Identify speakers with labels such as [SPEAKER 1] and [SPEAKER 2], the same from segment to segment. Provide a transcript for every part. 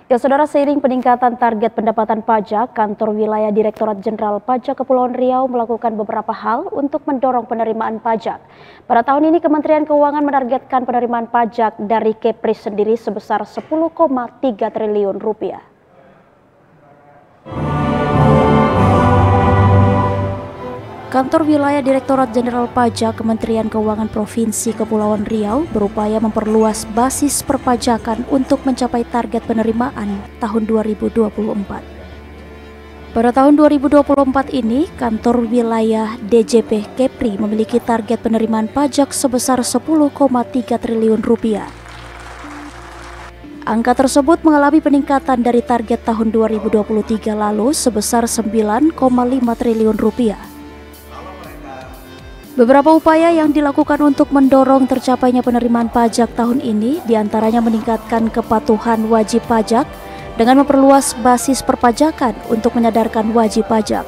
[SPEAKER 1] Ya, Saudara, seiring peningkatan target pendapatan pajak, Kantor Wilayah Direktorat Jenderal Pajak Kepulauan Riau melakukan beberapa hal untuk mendorong penerimaan pajak. Pada tahun ini, Kementerian Keuangan menargetkan penerimaan pajak dari Kepri sendiri sebesar 10,3 triliun rupiah. Kantor Wilayah Direktorat Jenderal Pajak Kementerian Keuangan Provinsi Kepulauan Riau berupaya memperluas basis perpajakan untuk mencapai target penerimaan tahun 2024. Pada tahun 2024 ini, Kantor Wilayah DJP Kepri memiliki target penerimaan pajak sebesar 10,3 triliun rupiah. Angka tersebut mengalami peningkatan dari target tahun 2023 lalu sebesar 9,5 triliun rupiah. Beberapa upaya yang dilakukan untuk mendorong tercapainya penerimaan pajak tahun ini diantaranya meningkatkan kepatuhan wajib pajak dengan memperluas basis perpajakan untuk menyadarkan wajib pajak.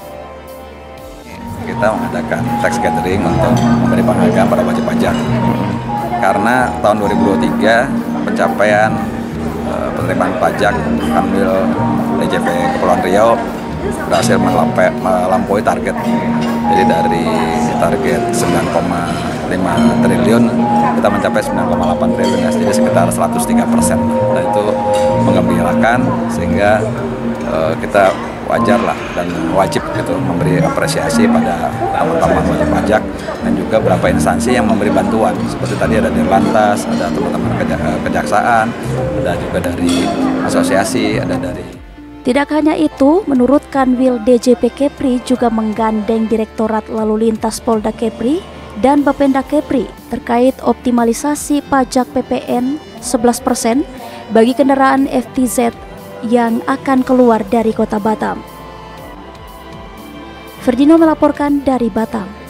[SPEAKER 2] Kita mengadakan tax gathering untuk memberi penghargaan pada wajib pajak. Karena tahun 2023 pencapaian penerimaan pajak ambil DJP Kepulauan Riau berhasil melampaui target. Jadi dari target 9,5 triliun kita mencapai 9,8 triliun, jadi sekitar 103%. Nah, itu menggembirakan sehingga kita wajar lah dan wajib gitu memberi apresiasi pada teman-teman wajib pajak dan juga beberapa instansi yang memberi bantuan seperti tadi ada Dirlantas, ada teman-teman kejaksaan, ada juga dari asosiasi, ada dari.
[SPEAKER 1] Tidak hanya itu, menurut Kanwil DJP Kepri juga menggandeng Direktorat Lalu Lintas Polda Kepri dan Bapenda Kepri terkait optimalisasi pajak PPN 11% bagi kendaraan FTZ yang akan keluar dari Kota Batam. Ferdino melaporkan dari Batam.